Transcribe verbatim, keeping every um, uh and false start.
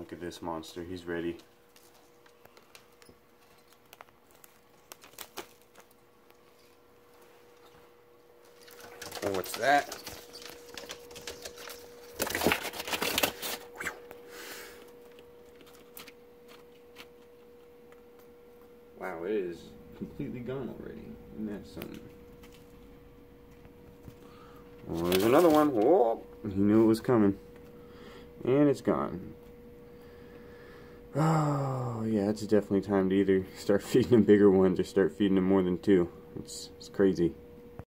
Look at this monster. He's ready. Oh, what's that? Wow, it is completely gone already. Isn't that something? Oh, there's another one. Whoa! He knew it was coming. And it's gone. Oh, yeah, it's definitely time to either start feeding him bigger ones or start feeding him more than two. It's, it's crazy.